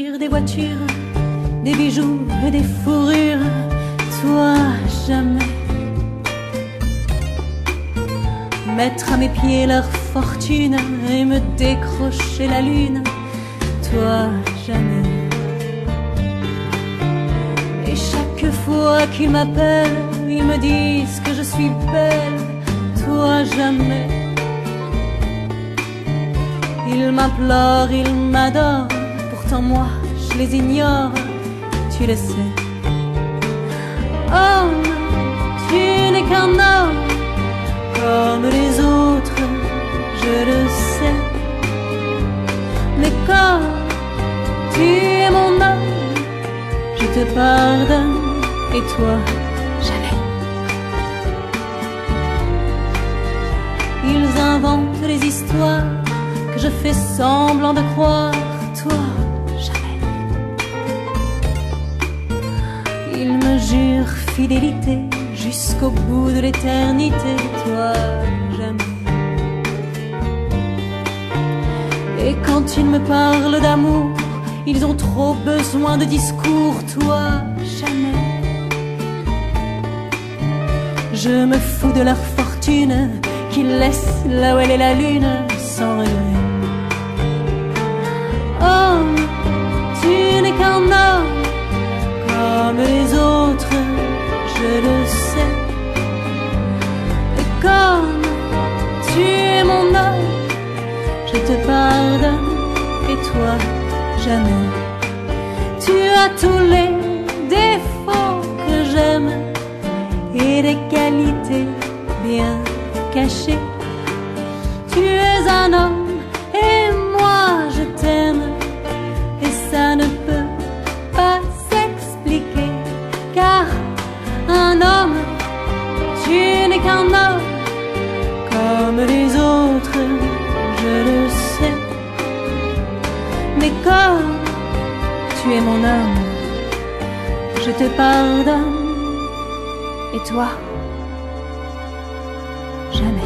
m'offrir des voitures, des bijoux et des fourrures. Toi, jamais. Mettre à mes pieds leur fortune et me décrocher la lune. Toi, jamais. Et chaque fois qu'ils m'appellent, ils me disent que je suis belle. Toi, jamais. Ils m'implorent, ils m'adorent, pourtant moi, je les ignore, tu le sais. Oh, tu n'es qu'un homme comme les autres, je le sais. Mais comme tu es mon homme, je te pardonne, et toi, jamais. Ils inventent les histoires que je fais semblant de croire, toi, jamais. Ils me jurent fidélité jusqu'au bout de l'éternité, toi, jamais. Et quand ils me parlent d'amour, ils ont trop besoin de discours, toi, jamais. Je me fous de leur fortune, qu'ils laissent là où elle est la lune, sans regret. Oh, tu n'es qu'un homme comme les autres, je le sais. Et comme tu es mon homme, je te pardonne, et toi, jamais. Tu as tous les défauts que j'aime et des qualités bien cachées. Tu es un homme et moi je t'aime, et ça ne peut pas s'expliquer, car un homme, tu n'es qu'un homme comme les autres, je le sais. Mais comme tu es mon homme, je te pardonne, et toi, jamais.